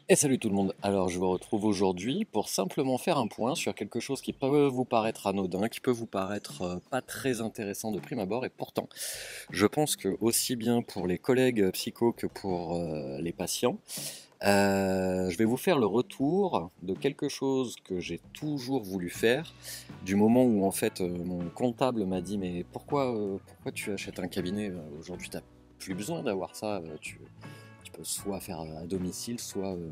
Et salut tout le monde. Alors je vous retrouve aujourd'hui pour simplement faire un point sur quelque chose qui peut vous paraître anodin, qui peut vous paraître pas très intéressant de prime abord, et pourtant je pense que aussi bien pour les collègues psychos que pour les patients, je vais vous faire le retour de quelque chose que j'ai toujours voulu faire, du moment où en fait mon comptable m'a dit mais pourquoi tu achètes un cabinet aujourd'hui, t'as plus besoin d'avoir ça, tu peux soit faire à domicile,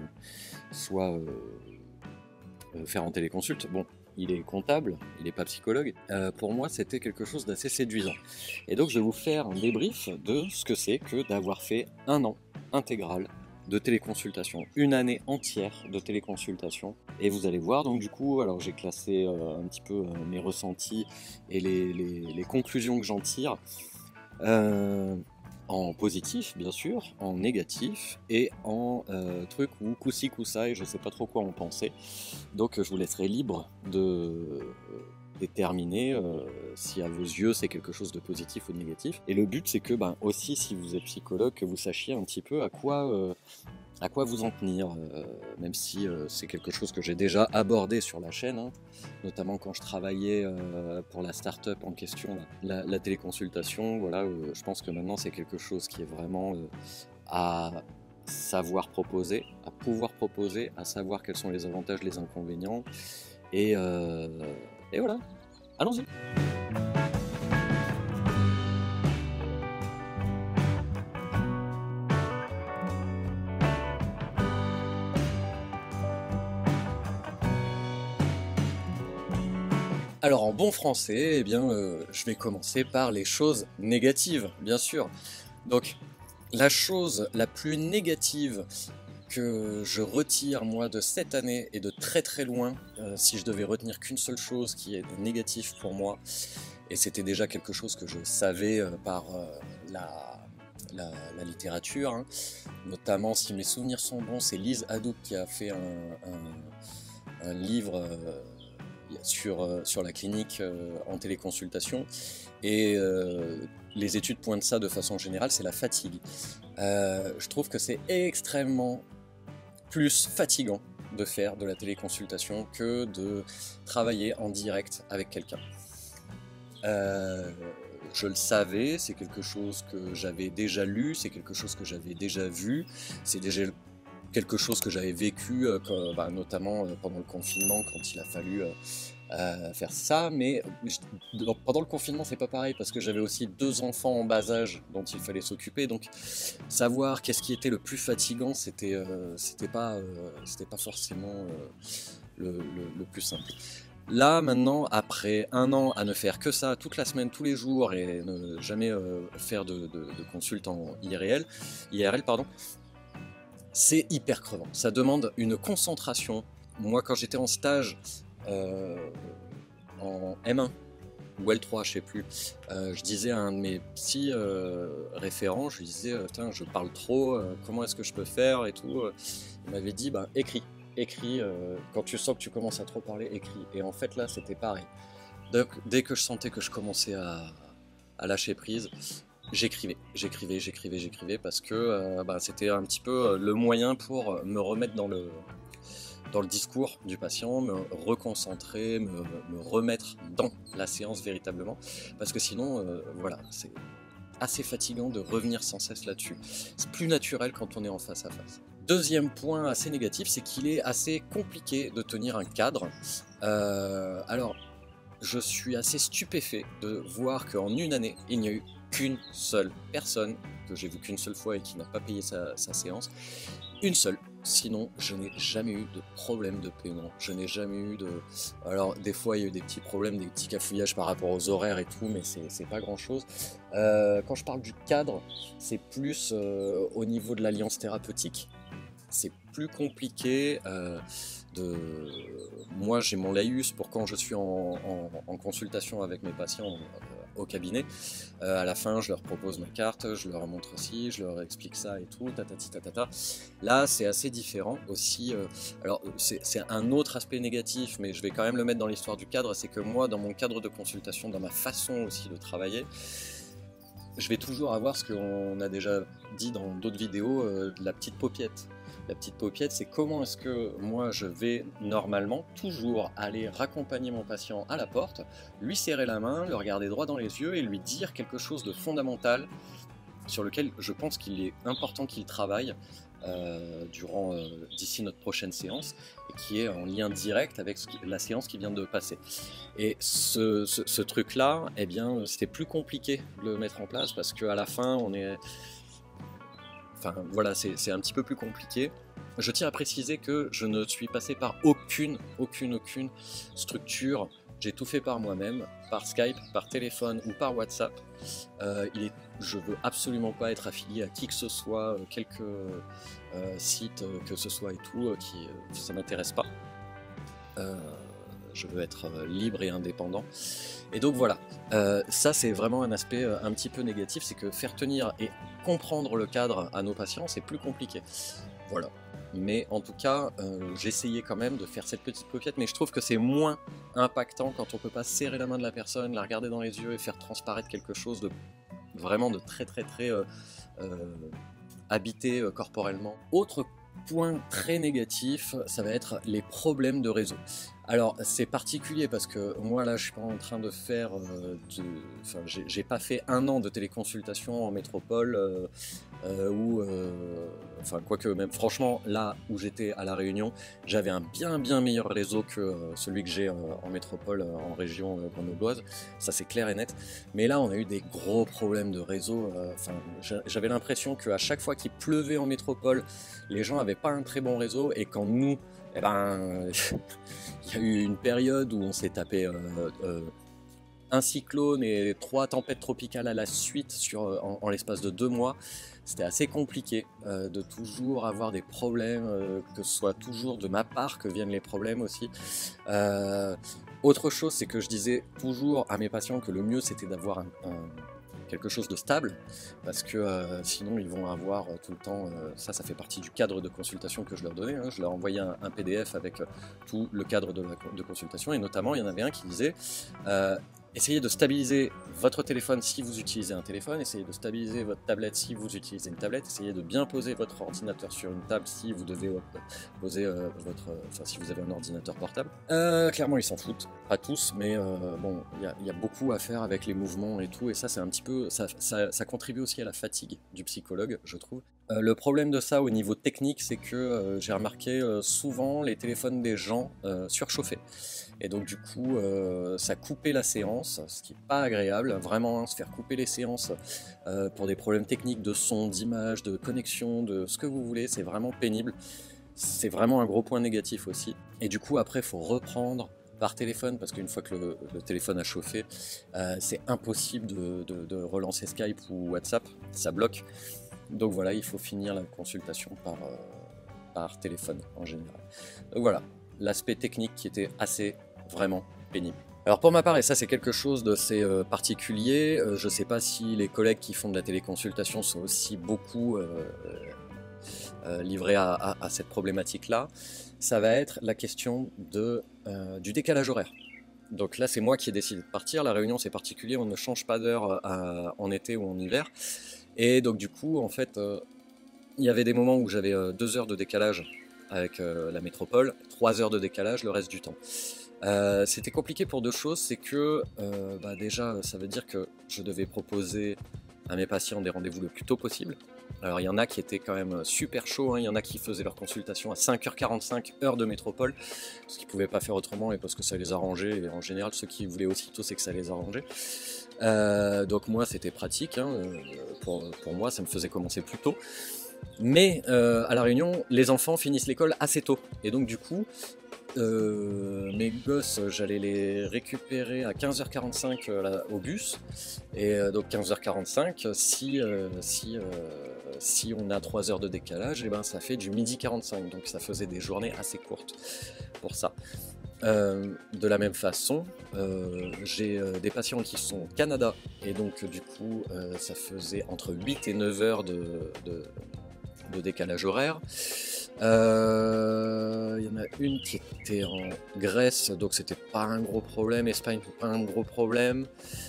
soit faire en téléconsulte. Bon, il est comptable, il n'est pas psychologue. Pour moi, c'était quelque chose d'assez séduisant. Et donc, je vais vous faire un débrief de ce que c'est que d'avoir fait un an intégral de téléconsultation, une année entière de téléconsultation. Et vous allez voir, donc du coup, alors j'ai classé un petit peu mes ressentis et les conclusions que j'en tire. Euh, En positif, bien sûr, en négatif et en truc ou coup-ci, coup-ça, et je sais pas trop quoi en penser. Donc je vous laisserai libre de déterminer si à vos yeux c'est quelque chose de positif ou de négatif. Et le but c'est que aussi si vous êtes psychologue, que vous sachiez un petit peu à quoi vous en tenir, même si c'est quelque chose que j'ai déjà abordé sur la chaîne, hein, notamment quand je travaillais pour la start-up en question, la téléconsultation. Voilà, je pense que maintenant c'est quelque chose qui est vraiment à savoir proposer, à pouvoir proposer, à savoir quels sont les avantages, les inconvénients, et, euh, et voilà, allons-y. Alors en bon français, eh bien, je vais commencer par les choses négatives, bien sûr. Donc la chose la plus négative que je retire moi de cette année et de très très loin, si je devais retenir qu'une seule chose qui est négative pour moi, et c'était déjà quelque chose que je savais par la, la littérature, hein, notamment si mes souvenirs sont bons, c'est Lise Hadouk qui a fait un livre sur la clinique en téléconsultation, et les études pointent ça de façon générale, c'est la fatigue. Je trouve que c'est extrêmement plus fatigant de faire de la téléconsultation que de travailler en direct avec quelqu'un. Euh, je le savais, c'est quelque chose que j'avais déjà lu, c'est quelque chose que j'avais déjà vu, c'est déjà quelque chose que j'avais vécu, notamment pendant le confinement quand il a fallu faire ça, mais pendant le confinement c'est pas pareil parce que j'avais aussi deux enfants en bas âge dont il fallait s'occuper, donc savoir qu'est-ce qui était le plus fatigant, c'était pas forcément le plus simple. Là maintenant, après un an à ne faire que ça toute la semaine, tous les jours, et ne jamais faire de consulte en IRL, pardon, c'est hyper crevant. Ça demande une concentration. Moi, quand j'étais en stage euh, en M1 ou L3, je sais plus, je disais à un de mes petits référents, je lui disais, je parle trop, comment est-ce que je peux faire et tout. Il m'avait dit, écris, quand tu sens que tu commences à trop parler, écris. Et en fait là, c'était pareil. Donc, dès que je sentais que je commençais à lâcher prise, j'écrivais parce que c'était un petit peu le moyen pour me remettre dans le discours du patient, me reconcentrer, me remettre dans la séance véritablement, parce que sinon, voilà, c'est assez fatigant de revenir sans cesse là-dessus. C'est plus naturel quand on est en face à face. Deuxième point assez négatif, c'est qu'il est assez compliqué de tenir un cadre. Alors, je suis assez stupéfait de voir qu'en une année, il n'y a eu qu'une seule personne, que j'ai vue qu'une seule fois et qui n'a pas payé sa séance, une seule. Sinon, je n'ai jamais eu de problème de paiement. Je n'ai jamais eu de... Alors, des fois, il y a eu des petits problèmes, des petits cafouillages par rapport aux horaires et tout, mais c'est pas grand-chose. Quand je parle du cadre, c'est plus au niveau de l'alliance thérapeutique. C'est plus compliqué. Moi, j'ai mon laïus pour quand je suis en consultation avec mes patients au cabinet. À la fin, je leur propose ma carte, je leur montre aussi, je leur explique ça et tout, tatati tatata. Là, c'est assez différent aussi. Alors, c'est un autre aspect négatif, mais je vais quand même le mettre dans l'histoire du cadre. C'est que moi, dans mon cadre de consultation, dans ma façon aussi de travailler, je vais toujours avoir ce qu'on a déjà dit dans d'autres vidéos, de la petite paupiette. la petite paupiette, c'est comment est-ce que moi je vais normalement toujours aller raccompagner mon patient à la porte, lui serrer la main, le regarder droit dans les yeux et lui dire quelque chose de fondamental sur lequel je pense qu'il est important qu'il travaille d'ici notre prochaine séance, et qui est en lien direct avec la séance qui vient de passer. Et ce truc-là, eh bien, c'était plus compliqué de le mettre en place parce qu'à la fin, enfin voilà, c'est un petit peu plus compliqué. Je tiens à préciser que je ne suis passé par aucune structure. J'ai tout fait par moi-même, par Skype, par téléphone ou par WhatsApp. Je veux absolument pas être affilié à qui que ce soit, quelques sites que ce soit et tout, ça m'intéresse pas. Je veux être libre et indépendant. Et donc voilà, ça c'est vraiment un aspect un petit peu négatif, c'est que faire tenir et comprendre le cadre à nos patients, c'est plus compliqué. Voilà. Mais en tout cas, j'essayais quand même de faire cette petite paupiette, mais je trouve que c'est moins impactant quand on peut pas serrer la main de la personne, la regarder dans les yeux et faire transparaître quelque chose de vraiment de très habité corporellement. Autre point très négatif, ça va être les problèmes de réseau. Alors c'est particulier parce que moi là je suis pas en train de faire enfin j'ai pas fait 1 an de téléconsultation en métropole enfin quoique même franchement là où j'étais à La Réunion, j'avais un bien meilleur réseau que celui que j'ai en métropole en région grenobloise, ça c'est clair et net. Mais là on a eu des gros problèmes de réseau, enfin j'avais l'impression qu'à chaque fois qu'il pleuvait en métropole, les gens avaient pas un très bon réseau, et quand nous, eh ben, il y a eu une période où on s'est tapé un cyclone et 3 tempêtes tropicales à la suite en l'espace de 2 mois. C'était assez compliqué de toujours avoir des problèmes, que ce soit toujours de ma part que viennent les problèmes aussi. Autre chose, c'est que je disais toujours à mes patients que le mieux c'était d'avoir quelque chose de stable, parce que sinon ils vont avoir tout le temps, ça fait partie du cadre de consultation que je leur donnais, hein. Je leur envoyais un PDF avec tout le cadre de consultation, et notamment il y en avait un qui disait essayez de stabiliser votre téléphone si vous utilisez un téléphone, essayez de stabiliser votre tablette si vous utilisez une tablette, essayez de bien poser votre ordinateur sur une table si vous devez poser si vous avez un ordinateur portable. Clairement ils s'en foutent, pas tous, mais bon, il y a beaucoup à faire avec les mouvements et tout, et ça c'est un petit peu, ça contribue aussi à la fatigue du psychologue, je trouve. Le problème de ça au niveau technique, c'est que j'ai remarqué souvent les téléphones des gens surchauffaient. Et donc du coup, ça coupait la séance, ce qui n'est pas agréable, vraiment, hein, se faire couper les séances pour des problèmes techniques de son, d'image, de connexion, de ce que vous voulez, c'est vraiment pénible. C'est vraiment un gros point négatif aussi. Et du coup, après, il faut reprendre par téléphone, parce qu'une fois que le téléphone a chauffé, c'est impossible de relancer Skype ou WhatsApp, ça bloque. Donc voilà, il faut finir la consultation par téléphone en général. Donc voilà, l'aspect technique qui était vraiment pénible. Alors pour ma part, et ça c'est quelque chose d'assez particulier, je ne sais pas si les collègues qui font de la téléconsultation sont aussi beaucoup livrés à cette problématique-là, ça va être la question du décalage horaire. Donc là c'est moi qui ai décidé de partir, La Réunion c'est particulier, on ne change pas d'heure en été ou en hiver. Et donc du coup, en fait, il y avait des moments où j'avais 2 heures de décalage avec la métropole, 3 heures de décalage le reste du temps. C'était compliqué pour 2 choses, c'est que déjà, ça veut dire que je devais proposer à mes patients des rendez-vous le plus tôt possible. Alors il y en a qui étaient quand même super chauds, hein. Il y en a qui faisaient leur consultation à 5h45, heure de métropole, ce qu'ils ne pouvaient pas faire autrement et parce que ça les arrangeait, et en général ceux qui voulaient aussitôt c'est que ça les arrangeait. Donc moi c'était pratique, hein, pour moi ça me faisait commencer plus tôt. Mais à La Réunion, les enfants finissent l'école assez tôt. Et donc du coup, mes gosses, j'allais les récupérer à 15h45 au bus. Et donc 15h45, si on a 3 heures de décalage, et ben ça fait du midi 45. Donc ça faisait des journées assez courtes pour ça. De la même façon, j'ai des patients qui sont au Canada, et donc du coup ça faisait entre 8 et 9 heures de décalage horaire. Il y en a une qui était en Grèce, donc c'était pas un gros problème. Espagne, pas un gros problème.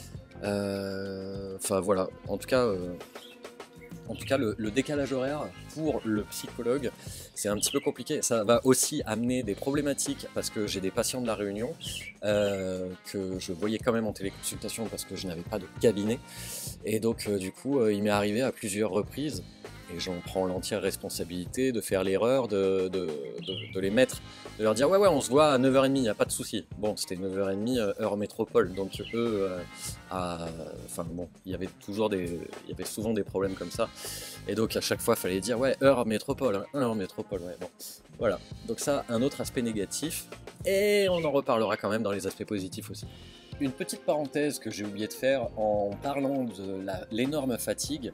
Enfin voilà, en tout cas le décalage horaire pour le psychologue, c'est un petit peu compliqué. Ça va aussi amener des problématiques parce que j'ai des patients de la Réunion que je voyais quand même en téléconsultation parce que je n'avais pas de cabinet. Et donc du coup, il m'est arrivé à plusieurs reprises, et j'en prends l'entière responsabilité, de faire l'erreur de les mettre, de leur dire ouais on se voit à 9h30, il n'y a pas de souci. Bon, c'était 9h30 heure métropole, donc eux, enfin bon, il y avait souvent des problèmes comme ça. Et donc à chaque fois il fallait dire ouais heure métropole, hein, heure métropole, ouais bon. Voilà, donc ça, un autre aspect négatif, et on en reparlera quand même dans les aspects positifs aussi. Une petite parenthèse que j'ai oublié de faire en parlant de l'énorme fatigue.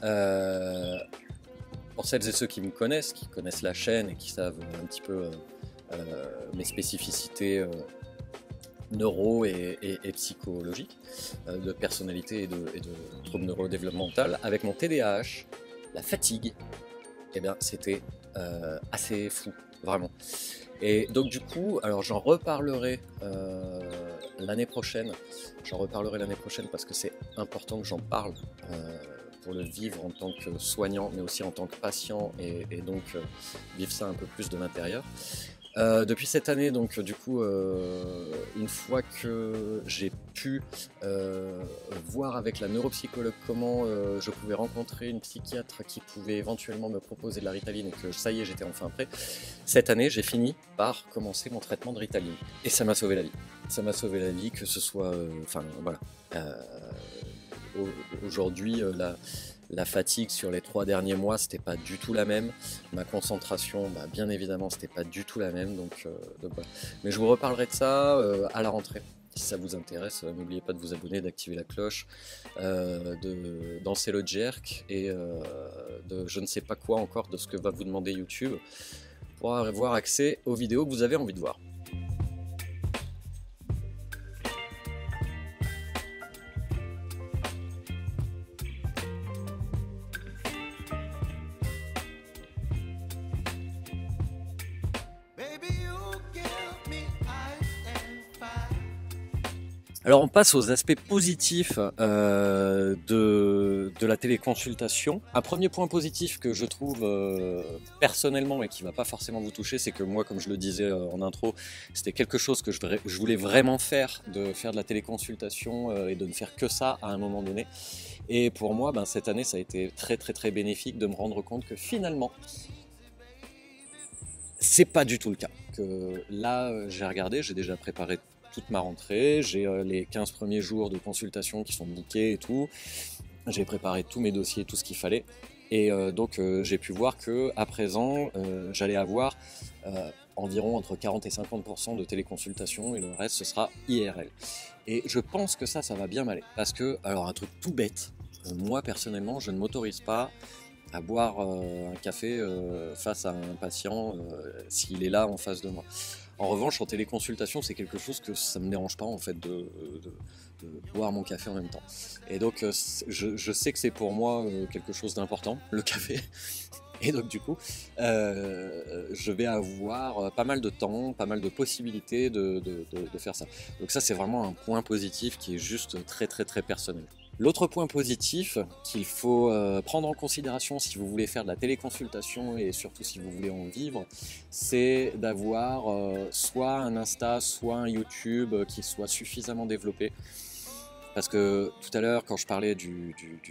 Pour celles et ceux qui me connaissent, qui connaissent la chaîne et qui savent un petit peu mes spécificités neuro et psychologiques, de personnalité et de troubles neurodéveloppemental, avec mon TDAH, la fatigue, eh bien c'était assez fou, vraiment. Et donc du coup, alors j'en reparlerai l'année prochaine. J'en reparlerai l'année prochaine parce que c'est important que j'en parle pour le vivre en tant que soignant, mais aussi en tant que patient et donc vivre ça un peu plus de l'intérieur. Depuis cette année, donc du coup, une fois que j'ai pu voir avec la neuropsychologue comment je pouvais rencontrer une psychiatre qui pouvait éventuellement me proposer de la Ritaline et que ça y est, j'étais enfin prêt, cette année, j'ai fini par commencer mon traitement de Ritaline. Et ça m'a sauvé la vie. Ça m'a sauvé la vie, que ce soit... Enfin, voilà. Aujourd'hui, la fatigue sur les 3 derniers mois, c'était pas du tout la même. Ma concentration, bien évidemment, c'était pas du tout la même. Donc voilà. Mais je vous reparlerai de ça à la rentrée. Si ça vous intéresse, n'oubliez pas de vous abonner, d'activer la cloche, de danser le jerk et de je ne sais pas quoi encore de ce que va vous demander YouTube pour avoir accès aux vidéos que vous avez envie de voir. Alors on passe aux aspects positifs de la téléconsultation. Un premier point positif que je trouve personnellement et qui ne va pas forcément vous toucher, c'est que moi, comme je le disais en intro, c'était quelque chose que je voulais vraiment faire, de faire de la téléconsultation et de ne faire que ça à un moment donné. Et pour moi, cette année, ça a été très très très bénéfique de me rendre compte que finalement, c'est pas du tout le cas. Que là, j'ai regardé, j'ai déjà préparé toute ma rentrée, j'ai les 15 premiers jours de consultation qui sont bookés et tout, j'ai préparé tous mes dossiers, tout ce qu'il fallait, et donc j'ai pu voir que à présent j'allais avoir environ entre 40 et 50% de téléconsultation et le reste ce sera IRL. Et je pense que ça va bien m'aller, parce que, alors un truc tout bête, moi personnellement je ne m'autorise pas à boire un café face à un patient s'il est là en face de moi. En revanche, en téléconsultation, c'est quelque chose que ça me dérange pas en fait de boire mon café en même temps. Et donc, je sais que c'est pour moi quelque chose d'important, le café. Et donc du coup, je vais avoir pas mal de temps, pas mal de possibilités de faire ça. Donc ça, c'est vraiment un point positif qui est juste très très très personnel. L'autre point positif qu'il faut prendre en considération si vous voulez faire de la téléconsultation et surtout si vous voulez en vivre, c'est d'avoir soit un Insta, soit un YouTube qui soit suffisamment développé. Parce que tout à l'heure, quand je parlais de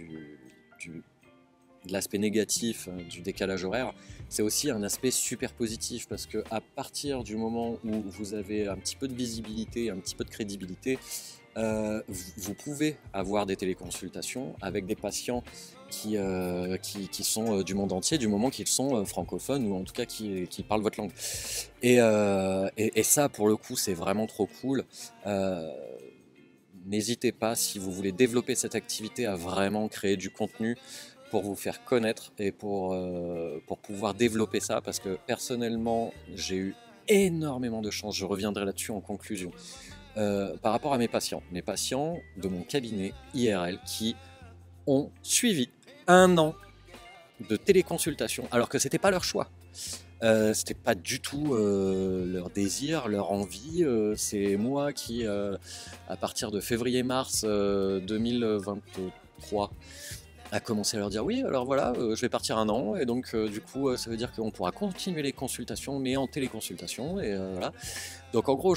l'aspect négatif du décalage horaire, c'est aussi un aspect super positif parce que à partir du moment où vous avez un petit peu de visibilité, un petit peu de crédibilité, vous pouvez avoir des téléconsultations avec des patients qui sont du monde entier, du moment qu'ils sont francophones ou en tout cas qui parlent votre langue. Et ça, pour le coup, c'est vraiment trop cool. N'hésitez pas, si vous voulez développer cette activité, à vraiment créer du contenu pour vous faire connaître et pour pouvoir développer ça, parce que personnellement, j'ai eu énormément de chance, je reviendrai là-dessus en conclusion. Par rapport à mes patients de mon cabinet IRL qui ont suivi 1 an de téléconsultation alors que c'était pas leur choix, c'était pas du tout leur désir, leur envie, c'est moi qui à partir de février-mars 2023 à commencer à leur dire oui, alors voilà, je vais partir un an, et donc du coup, ça veut dire qu'on pourra continuer les consultations, mais en téléconsultation, et voilà. Donc en gros,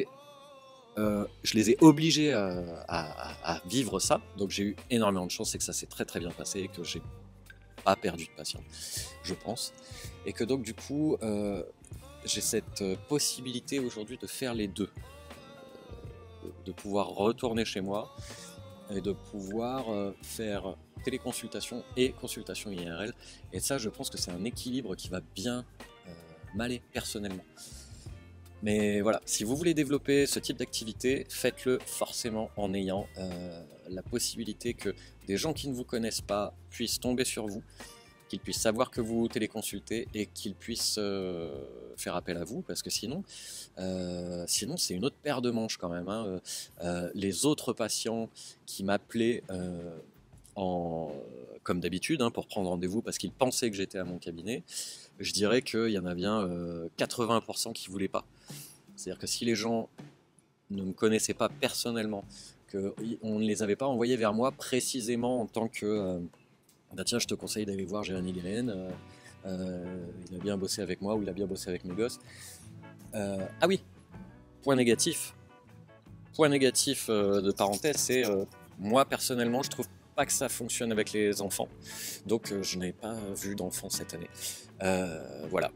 je les ai obligés à vivre ça, donc j'ai eu énormément de chance, et que ça s'est très très bien passé, et que j'ai pas perdu de patients, je pense. Et que donc du coup, j'ai cette possibilité aujourd'hui de faire les deux, de pouvoir retourner chez moi, et de pouvoir faire téléconsultation et consultation IRL. Et ça, je pense que c'est un équilibre qui va bien m'aller personnellement. Mais voilà, si vous voulez développer ce type d'activité, faites-le forcément en ayant la possibilité que des gens qui ne vous connaissent pas puissent tomber sur vous, qu'ils puissent savoir que vous téléconsultez, et qu'ils puissent faire appel à vous, parce que sinon c'est une autre paire de manches quand même, hein. Les autres patients qui m'appelaient comme d'habitude, hein, pour prendre rendez-vous parce qu'ils pensaient que j'étais à mon cabinet, je dirais qu'il y en a bien 80% qui ne voulaient pas. C'est-à-dire que si les gens ne me connaissaient pas personnellement, qu'on ne les avait pas envoyés vers moi précisément en tant que bah tiens, je te conseille d'aller voir Jérémy Guélen, il a bien bossé avec moi, ou il a bien bossé avec mes gosses. Ah oui, point négatif de parenthèse, c'est moi personnellement, je trouve pas que ça fonctionne avec les enfants, donc je n'ai pas vu d'enfants cette année. Voilà.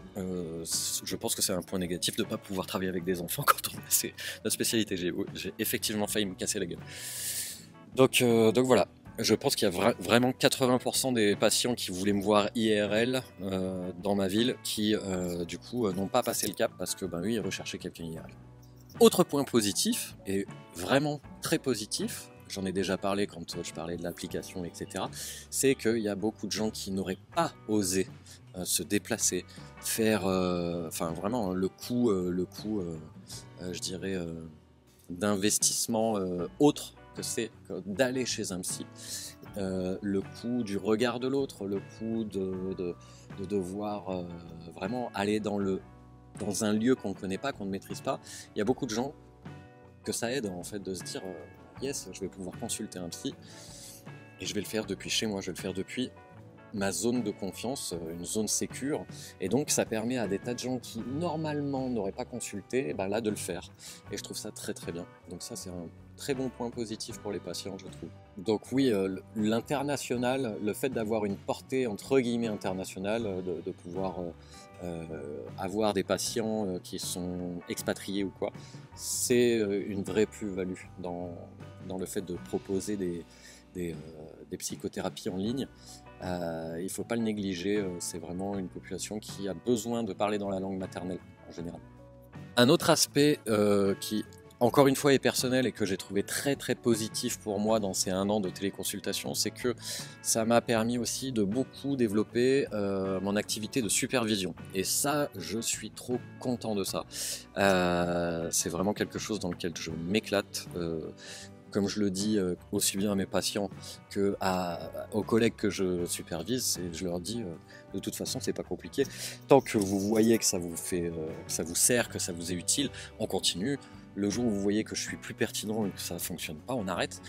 Je pense que c'est un point négatif de ne pas pouvoir travailler avec des enfants quand c'est notre spécialité. J'ai effectivement failli me casser la gueule. Donc voilà. Je pense qu'il y a vraiment 80% des patients qui voulaient me voir IRL dans ma ville qui, du coup, n'ont pas passé le cap parce que, ben oui, ils recherchaient quelqu'un IRL. Autre point positif, et vraiment très positif, j'en ai déjà parlé quand je parlais de l'application, etc., c'est qu'il y a beaucoup de gens qui n'auraient pas osé se déplacer, faire, enfin vraiment le coût je dirais, d'investissement autre que c'est d'aller chez un psy, le coût du regard de l'autre, le coût de devoir vraiment aller dans un lieu qu'on ne connaît pas, qu'on ne maîtrise pas. Il y a beaucoup de gens que ça aide en fait de se dire yes, je vais pouvoir consulter un psy, et je vais le faire depuis chez moi, je vais le faire depuis ma zone de confiance, une zone sécure, et donc ça permet à des tas de gens qui normalement n'auraient pas consulté, ben là de le faire, et je trouve ça très très bien. Donc ça, c'est un très bon point positif pour les patients, je trouve. Donc oui, l'international, le fait d'avoir une portée entre guillemets internationale, de pouvoir avoir des patients qui sont expatriés ou quoi, c'est une vraie plus-value dans le fait de proposer des psychothérapies en ligne. Il ne faut pas le négliger, c'est vraiment une population qui a besoin de parler dans la langue maternelle en général. Un autre aspect qui, encore une fois, est personnel et que j'ai trouvé très très positif pour moi dans ces 1 an de téléconsultation, c'est que ça m'a permis aussi de beaucoup développer mon activité de supervision. Et ça, je suis trop content de ça. C'est vraiment quelque chose dans lequel je m'éclate. Comme je le dis aussi bien à mes patients qu'aux collègues que je supervise, et je leur dis de toute façon c'est pas compliqué, tant que vous voyez que ça vous fait, que ça vous sert, que ça vous est utile, on continue. Le jour où vous voyez que je suis plus pertinent et que ça fonctionne pas, on arrête.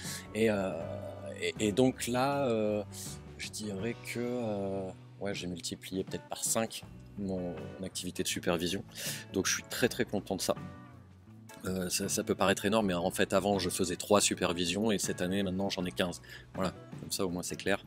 Et donc là, je dirais que ouais, j'ai multiplié peut-être par 5 mon activité de supervision, donc je suis très très content de ça. Ça peut paraître énorme, mais en fait avant je faisais 3 supervisions, et cette année maintenant j'en ai 15. Voilà, comme ça au moins c'est clair.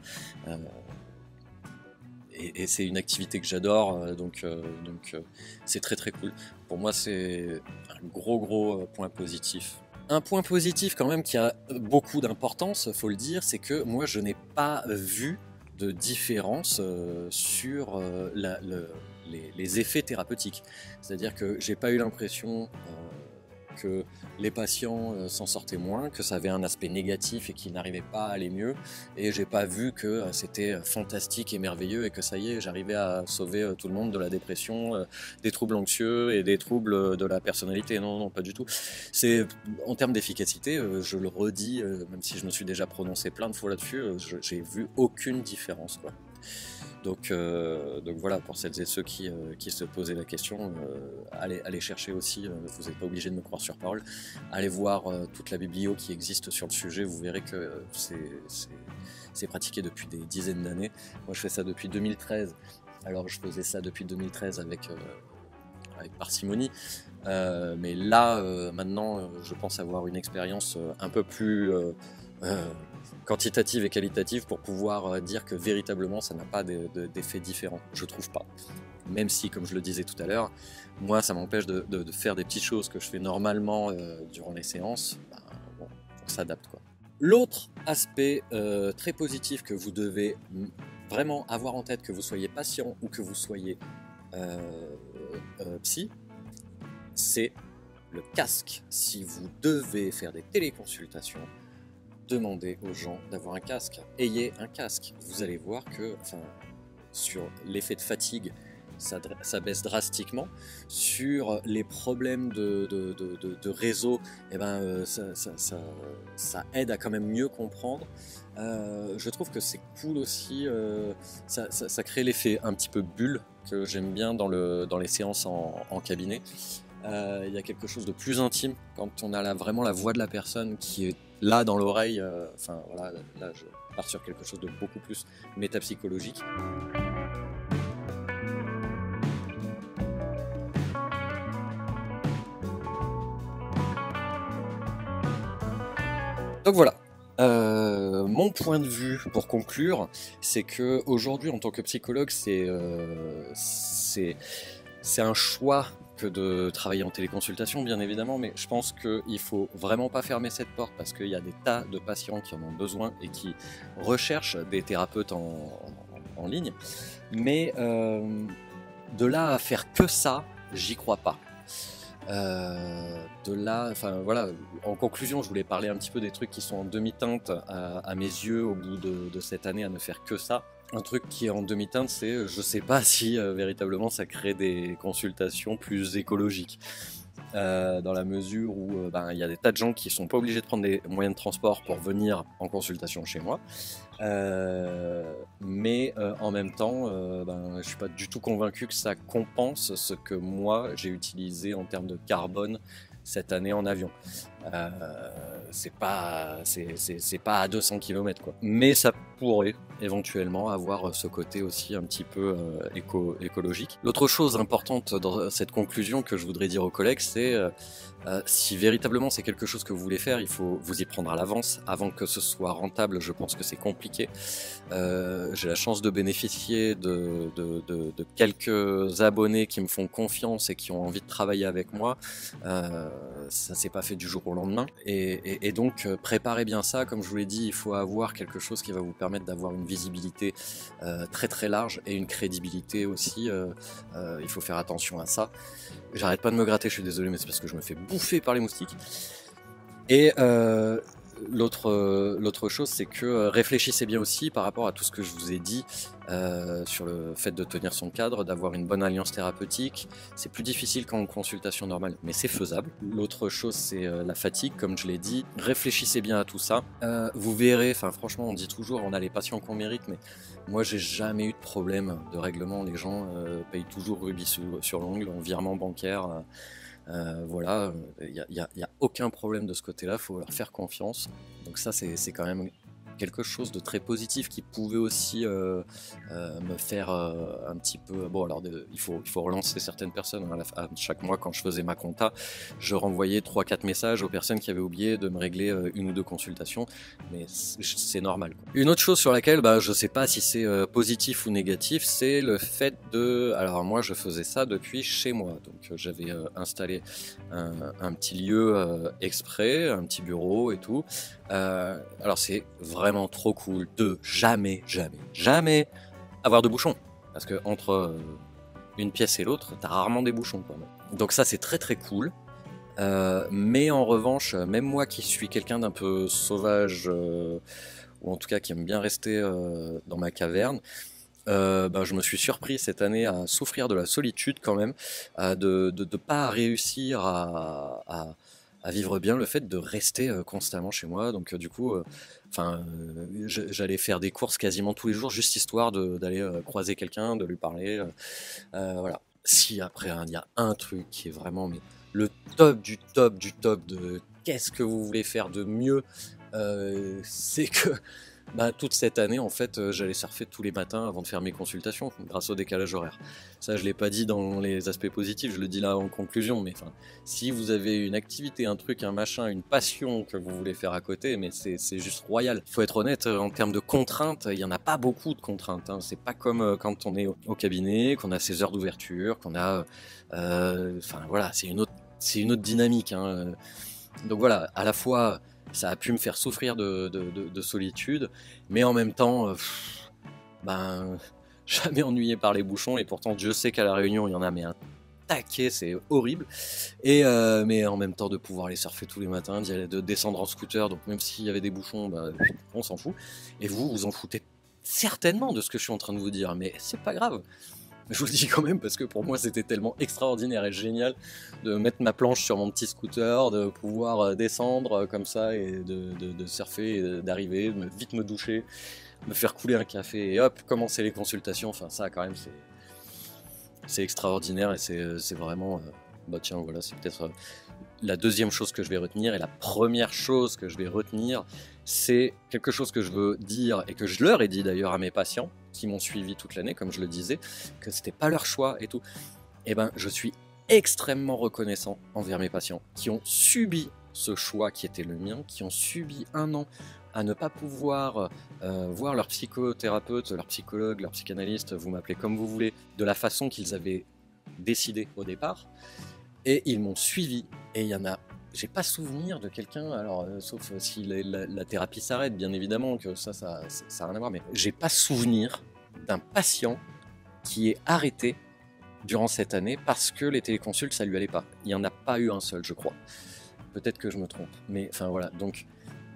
Et c'est une activité que j'adore, donc c'est très très cool. Pour moi c'est un gros point positif. Un point positif quand même qui a beaucoup d'importance, faut le dire, c'est que moi je n'ai pas vu de différence sur les effets thérapeutiques. C'est-à-dire que j'ai pas eu l'impression que les patients s'en sortaient moins, que ça avait un aspect négatif et qu'ils n'arrivaient pas à aller mieux, et j'ai pas vu que c'était fantastique et merveilleux et que ça y est, j'arrivais à sauver tout le monde de la dépression, des troubles anxieux et des troubles de la personnalité. Non, non, pas du tout. C'est, en termes d'efficacité, je le redis, même si je me suis déjà prononcé plein de fois là-dessus, j'ai vu aucune différence, quoi. Donc voilà, pour celles et ceux qui se posaient la question, allez chercher aussi, vous n'êtes pas obligé de me croire sur parole, allez voir toute la biblio qui existe sur le sujet, vous verrez que c'est pratiqué depuis des dizaines d'années. Moi je fais ça depuis 2013, alors je faisais ça depuis 2013 avec parcimonie, mais là maintenant je pense avoir une expérience un peu plus quantitative et qualitative pour pouvoir dire que véritablement ça n'a pas d'effet différent, je trouve pas. Même si, comme je le disais tout à l'heure, moi ça m'empêche de faire des petites choses que je fais normalement durant les séances, bah, bon, on s'adapte quoi. L'autre aspect très positif que vous devez vraiment avoir en tête, que vous soyez patient ou que vous soyez psy, c'est le casque. Si vous devez faire des téléconsultations, demandez aux gens d'avoir un casque. Ayez un casque. Vous allez voir que, enfin, sur l'effet de fatigue, ça baisse drastiquement. Sur les problèmes de réseau, eh ben, ça aide à quand même mieux comprendre. Je trouve que c'est cool aussi, ça crée l'effet un petit peu bulle que j'aime bien dans les séances en cabinet. Il y a quelque chose de plus intime quand on a vraiment la voix de la personne qui est là dans l'oreille. Enfin voilà, là je pars sur quelque chose de beaucoup plus métapsychologique. Donc voilà, mon point de vue pour conclure, c'est que aujourd'hui en tant que psychologue, c'est un choix que de travailler en téléconsultation, bien évidemment, mais je pense qu'il faut vraiment pas fermer cette porte parce qu'il y a des tas de patients qui en ont besoin et qui recherchent des thérapeutes en ligne. Mais de là à faire que ça, j'y crois pas. De là, enfin voilà, en conclusion, je voulais parler un petit peu des trucs qui sont en demi-teinte à mes yeux au bout de cette année à ne faire que ça. Un truc qui est en demi-teinte, c'est je sais pas si véritablement ça crée des consultations plus écologiques. Dans la mesure où il y a des tas de gens qui sont pas obligés de prendre des moyens de transport pour venir en consultation chez moi. Mais en même temps, je suis pas du tout convaincu que ça compense ce que moi j'ai utilisé en termes de carbone cette année en avion. C'est pas à 200 km quoi. Mais ça pourrait éventuellement avoir ce côté aussi un petit peu écologique. L'autre chose importante dans cette conclusion que je voudrais dire aux collègues, c'est si véritablement c'est quelque chose que vous voulez faire, il faut vous y prendre à l'avance. Avant que ce soit rentable, je pense que c'est compliqué. J'ai la chance de bénéficier de quelques abonnés qui me font confiance et qui ont envie de travailler avec moi. Ça s'est pas fait du jour au lendemain. Et donc, préparez bien ça. Comme je vous l'ai dit, il faut avoir quelque chose qui va vous permettre d'avoir une visibilité très très large et une crédibilité aussi. Il faut faire attention à ça. J'arrête pas de me gratter, je suis désolé, mais c'est parce que je me fais bouffer par les moustiques. Et l'autre chose, c'est que réfléchissez bien aussi par rapport à tout ce que je vous ai dit sur le fait de tenir son cadre, d'avoir une bonne alliance thérapeutique. C'est plus difficile qu'en consultation normale, mais c'est faisable. L'autre chose, c'est la fatigue, comme je l'ai dit. Réfléchissez bien à tout ça. Vous verrez, enfin franchement, on dit toujours on a les patients qu'on mérite, mais moi j'ai jamais eu de problème de règlement. Les gens payent toujours rubis sur l'ongle en virement bancaire. Voilà, il n'y a aucun problème de ce côté-là, il faut leur faire confiance. Donc ça, c'est quand même quelque chose de très positif qui pouvait aussi me faire un petit peu... Bon, alors il faut relancer certaines personnes. À chaque mois, quand je faisais ma compta, je renvoyais 3-4 messages aux personnes qui avaient oublié de me régler une ou deux consultations, mais c'est normal, quoi. Une autre chose sur laquelle je sais pas si c'est positif ou négatif, c'est le fait de... Alors moi, je faisais ça depuis chez moi, donc j'avais installé un petit lieu exprès, un petit bureau et tout. Alors c'est vraiment trop cool de jamais avoir de bouchons, parce que entre une pièce et l'autre, t'as rarement des bouchons quand même. Donc ça c'est très très cool. Mais en revanche, même moi qui suis quelqu'un d'un peu sauvage, ou en tout cas qui aime bien rester dans ma caverne, je me suis surpris cette année à souffrir de la solitude quand même, de ne pas réussir à vivre bien le fait de rester constamment chez moi. Donc du coup, j'allais faire des courses quasiment tous les jours, juste histoire d'aller croiser quelqu'un, de lui parler. Voilà. Si après, il y a un truc qui est vraiment le top du top du top de qu'est-ce que vous voulez faire de mieux, c'est que Bah, toute cette année, en fait, j'allais surfer tous les matins avant de faire mes consultations, grâce au décalage horaire. Ça, je l'ai pas dit dans les aspects positifs, je le dis là en conclusion, mais enfin, si vous avez une activité, un truc, un machin, une passion que vous voulez faire à côté, mais c'est juste royal. Il faut être honnête, en termes de contraintes, il y en a pas beaucoup de contraintes, hein. C'est pas comme quand on est au cabinet, qu'on a ses heures d'ouverture, qu'on a... Enfin voilà, c'est une autre dynamique, hein. Donc voilà, à la fois ça a pu me faire souffrir de solitude, mais en même temps, ben, jamais ennuyé par les bouchons, et pourtant Dieu sait qu'à La Réunion il y en a mais un taquet, c'est horrible, mais en même temps de pouvoir aller surfer tous les matins, de descendre en scooter, donc même s'il y avait des bouchons, bah, on s'en fout, et vous vous en foutez certainement de ce que je suis en train de vous dire, mais c'est pas grave. Je vous le dis quand même parce que pour moi c'était tellement extraordinaire et génial de mettre ma planche sur mon petit scooter, de pouvoir descendre comme ça et de surfer, d'arriver, vite me doucher, me faire couler un café et hop, commencer les consultations. Enfin ça quand même c'est extraordinaire et c'est vraiment... bah tiens voilà, c'est peut-être la deuxième chose que je vais retenir, et la première chose que je vais retenir, c'est quelque chose que je veux dire et que je leur ai dit d'ailleurs à mes patients qui m'ont suivi toute l'année, comme je le disais, que c'était pas leur choix et tout. Et ben, je suis extrêmement reconnaissant envers mes patients qui ont subi ce choix qui était le mien, qui ont subi un an à ne pas pouvoir voir leur psychothérapeute, leur psychologue, leur psychanalyste, vous m'appelez comme vous voulez, de la façon qu'ils avaient décidé au départ. Et ils m'ont suivi, et il y en a, j'ai pas souvenir de quelqu'un, alors sauf si la thérapie s'arrête, bien évidemment, que ça a rien à voir, mais j'ai pas souvenir d'un patient qui est arrêté durant cette année parce que les téléconsultes ça lui allait pas. Il y en a pas eu un seul, je crois. Peut-être que je me trompe, mais enfin voilà, donc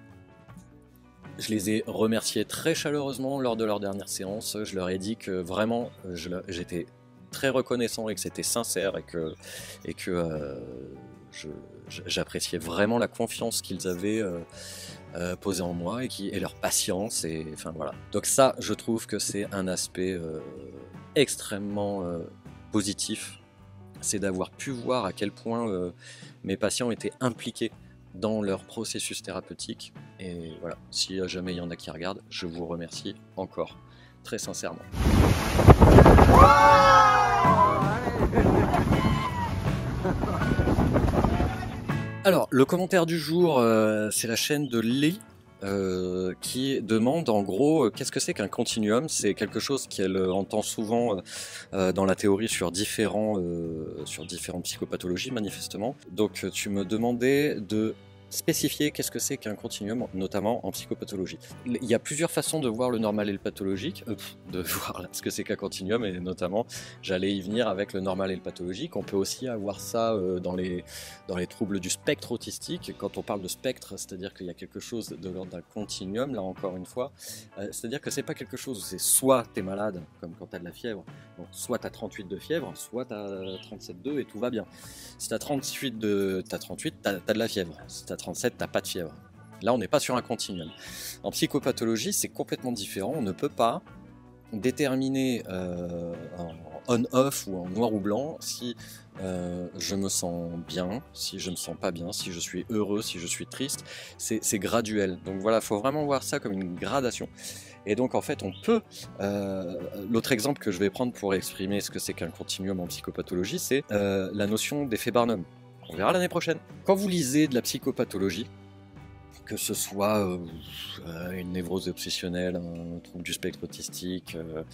je les ai remerciés très chaleureusement lors de leur dernière séance. Je leur ai dit que vraiment j'étais très reconnaissant et que c'était sincère et que j'appréciais vraiment la confiance qu'ils avaient posée en moi et leur patience, et enfin voilà. Donc ça, je trouve que c'est un aspect extrêmement positif, c'est d'avoir pu voir à quel point mes patients étaient impliqués dans leur processus thérapeutique, et voilà, si jamais il y en a qui regardent, je vous remercie encore très sincèrement. Alors, le commentaire du jour, c'est la chaîne de Lee qui demande en gros qu'est-ce que c'est qu'un continuum. C'est quelque chose qu'elle entend souvent dans la théorie sur différentes psychopathologies manifestement. Donc tu me demandais de spécifier qu'est-ce que c'est qu'un continuum, notamment en psychopathologie. Il y a plusieurs façons de voir le normal et le pathologique, de voir ce que c'est qu'un continuum, et notamment j'allais y venir avec le normal et le pathologique. On peut aussi avoir ça dans les troubles du spectre autistique. Quand on parle de spectre, c'est-à-dire qu'il y a quelque chose de l'ordre d'un continuum, là encore une fois, c'est-à-dire que c'est pas quelque chose où c'est soit t'es malade, comme quand t'as de la fièvre, donc soit t'as 38 de fièvre, soit t'as 37,2 et tout va bien. Si t'as 38, t'as de la fièvre. Si t'as 37, t'as pas de fièvre. Là, on n'est pas sur un continuum. En psychopathologie, c'est complètement différent. On ne peut pas déterminer en on-off ou en noir ou blanc si je me sens bien, si je me sens pas bien, si je suis heureux, si je suis triste. C'est graduel. Donc voilà, il faut vraiment voir ça comme une gradation. Et donc en fait on peut, l'autre exemple que je vais prendre pour exprimer ce que c'est qu'un continuum en psychopathologie, c'est la notion d'effet Barnum. On verra l'année prochaine. Quand vous lisez de la psychopathologie, que ce soit une névrose obsessionnelle, un trouble du spectre autistique,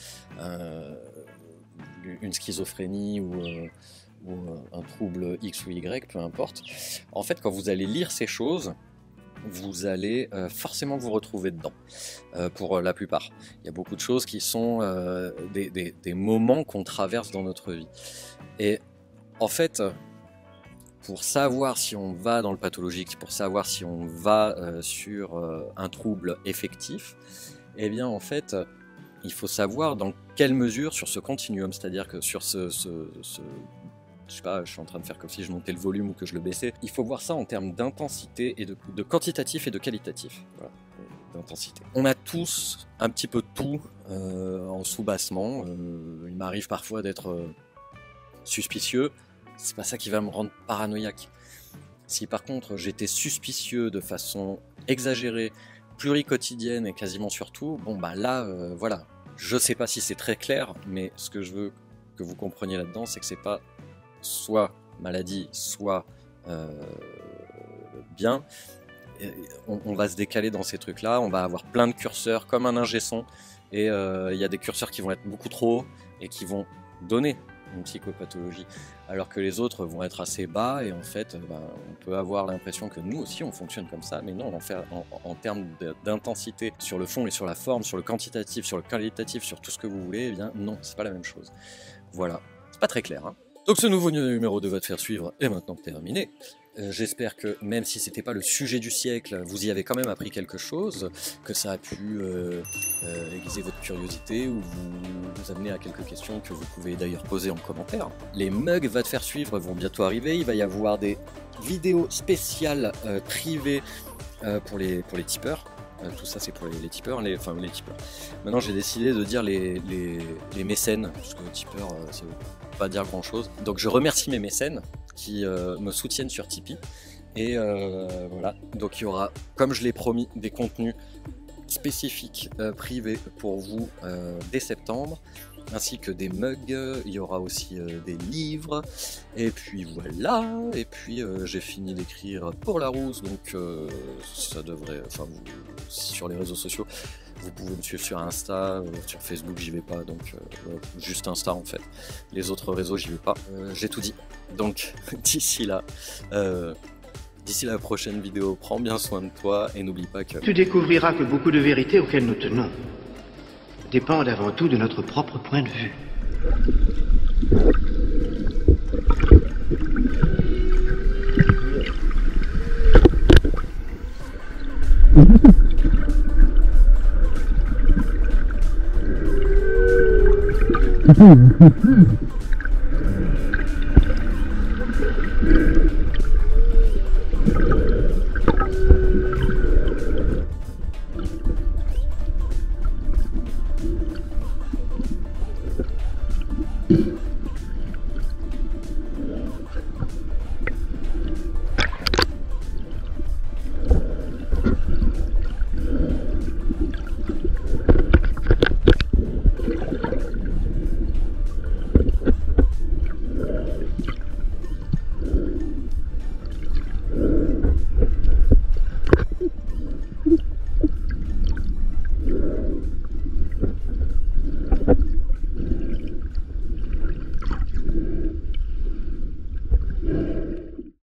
une schizophrénie ou un trouble X ou Y, peu importe, en fait quand vous allez lire ces choses, vous allez forcément vous retrouver dedans, pour la plupart. Il y a beaucoup de choses qui sont des moments qu'on traverse dans notre vie. Et en fait, pour savoir si on va dans le pathologique, pour savoir si on va sur un trouble effectif, eh bien en fait, il faut savoir dans quelle mesure sur ce continuum, c'est-à-dire que sur je sais pas, je suis en train de faire comme si je montais le volume ou que je le baissais. Il faut voir ça en termes d'intensité et de quantitatif et de qualitatif. Voilà, d'intensité. On a tous un petit peu de tout en sous-bassement. Il m'arrive parfois d'être suspicieux. C'est pas ça qui va me rendre paranoïaque. Si par contre j'étais suspicieux de façon exagérée pluriquotidienne et quasiment sur tout, bon bah là, voilà. Je sais pas si c'est très clair, mais ce que je veux que vous compreniez là-dedans, c'est que c'est pas soit maladie, soit bien. On va se décaler dans ces trucs-là, on va avoir plein de curseurs comme un ingé son, et il y a des curseurs qui vont être beaucoup trop hauts et qui vont donner une psychopathologie, alors que les autres vont être assez bas, et en fait, on peut avoir l'impression que nous aussi on fonctionne comme ça, mais non, on en fait en termes d'intensité sur le fond et sur la forme, sur le quantitatif, sur le qualitatif, sur tout ce que vous voulez, eh bien non, c'est pas la même chose. Voilà, c'est pas très clair, hein. Donc ce nouveau numéro de Va te faire suivre est maintenant terminé. J'espère que même si c'était pas le sujet du siècle, vous y avez quand même appris quelque chose, que ça a pu aiguiser votre curiosité ou vous amener à quelques questions que vous pouvez d'ailleurs poser en commentaire. Les mugs Va te faire suivre vont bientôt arriver, il va y avoir des vidéos spéciales privées pour les tipeurs. Tout ça c'est pour les tipeurs, les tipeurs. Maintenant j'ai décidé de dire les mécènes, parce que tipeurs ça veut pas dire grand chose. Donc je remercie mes mécènes qui me soutiennent sur Tipeee. Et voilà, donc il y aura, comme je l'ai promis, des contenus spécifiques privés pour vous dès septembre, ainsi que des mugs, il y aura aussi des livres, et puis voilà, et puis j'ai fini d'écrire pour Larousse, donc ça devrait, enfin sur les réseaux sociaux, vous pouvez me suivre sur Insta, sur Facebook j'y vais pas, donc juste Insta en fait, les autres réseaux j'y vais pas, j'ai tout dit, donc d'ici là, d'ici la prochaine vidéo, prends bien soin de toi et n'oublie pas que... Tu découvriras que beaucoup de vérités auxquelles nous tenons dépendent avant tout de notre propre point de vue.